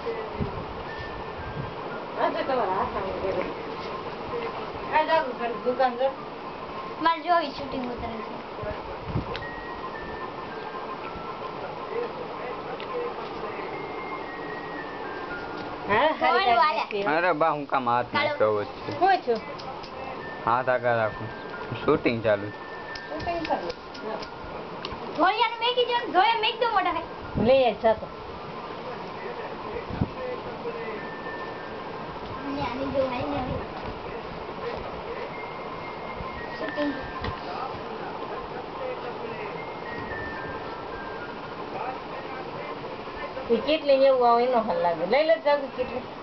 આજે તમારા હાથમાં ગયો આ જાવ ઘર દુકાન જો માર જોઈ શૂટિંગ ઉતરે છે હા અરે બા હું કામ હાથ નાખ્યો છે કોઈ છો હાથ આગળ રાખું શૂટિંગ ચાલુ શૂટિંગ ચાલુ ધોળિયાને મેકી જો ધોળિયા મેક દો મોટા ભાઈ લે જાતો આની જો હાઈ ને શૂટિંગ કેટલી એવું આવે એનો હાલ લાગે લઈ લે જાગું કેટલી